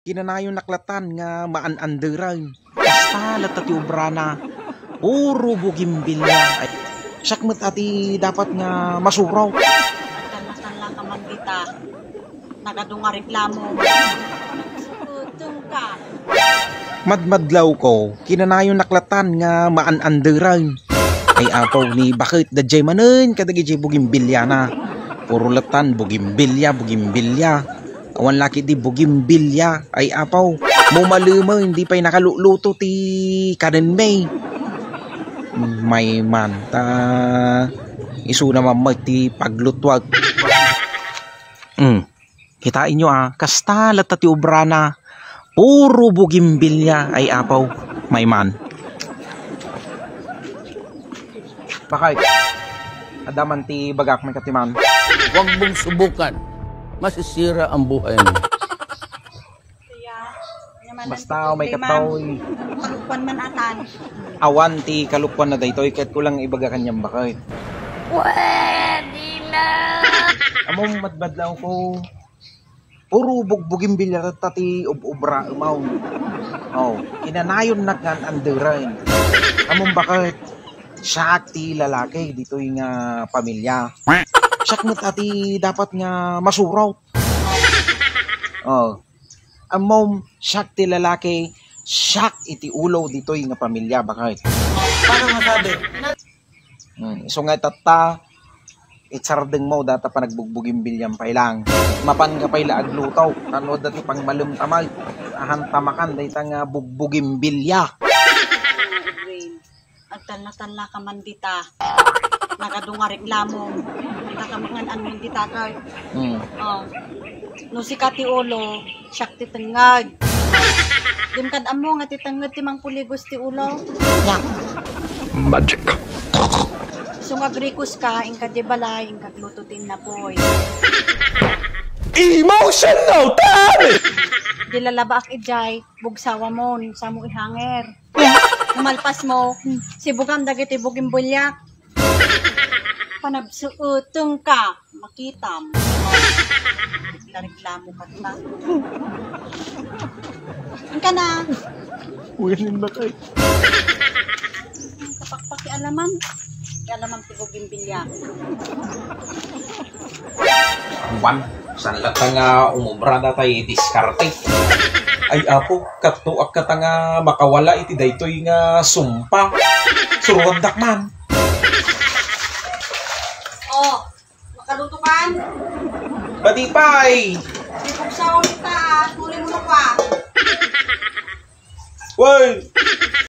Kinanayon naklatan nga maan-anderan. Basta latat ti obrana. Puro bugimbilya. Ay, sakmet ati dapat nga masuraw. Nagtanatan lang ka man kita. Nagadong nga reklamo. Utong ka. Madmadlaw ko, kinanayon naklatan nga maan-anderan. Ay apaw ni bakit dadjay manen kadagi jay bugimbilya na. Puro latan bugimbilya. Awan laki di bugimbilya. Ay apaw, mumaluma hindi pa'y nakaluluto ti kanin may. May manta. Isu naman ti paglutwag. Kitain nyo kasta latat ti obrana. Puro bugimbilya. Ay apaw, may man. Bakit? Adaman ti bagak may katiman. Huwag mong subukan. Masisira ang buhay mo. Basta may katoy. Kalukwan man atan. Awan ti kalukwan na daytoy ket kulang ibaga kanyang bakit. Pwede na. Among madbadlaw ko. Puro bugbugimbilya ti ubra umaw. Oh, kinanayon nagnan anderan. Among bakit? Siya ti lalaki dito yung pamilya. Sakmet ati dapat nga masuraw. Oh. Amom siya ti lalaki, siya iti ulo dito yung pamilya. Bakit? Paano masabi? So nga tata, itsardeng mo data pa nagbugbugim bilyang pailang. Mapan nga pay laag lutaw. Ano dati pang malumtamay. Ahantamakan dahil nga bugbugim bilya. Agtanla ka man dita. Nagadong nga reklamo. Nakamangan anon dita ka. Oh. No si Kati Ulo, siyak ti tengad. Dim kad amo nga ti tengad ti mang puligos ti ulo. Magic. So nga grikos ka, ingkad di balay, ingkad lututin na poy. Emotional time! Di lalaba ak ijay, bugsawa mo, sa mo ihanger. Namalpas mo, sibugam dagiti bugim bulyak. Panabsuutong ka, makitam. Nareklamo ka na. Ang ka na. Uyanin ba kayo? Kapakpaki alaman. Alaman ti bugim bilyak. Wan, san lata nga umubra na tayo diskarte. Ay apo, katuak ka nga makawala iti daytoy nga sumpa. Suruan dakman. Oh, makalutukan. Batipay! Ipagsawa kita, tuloy mo na pa. Well,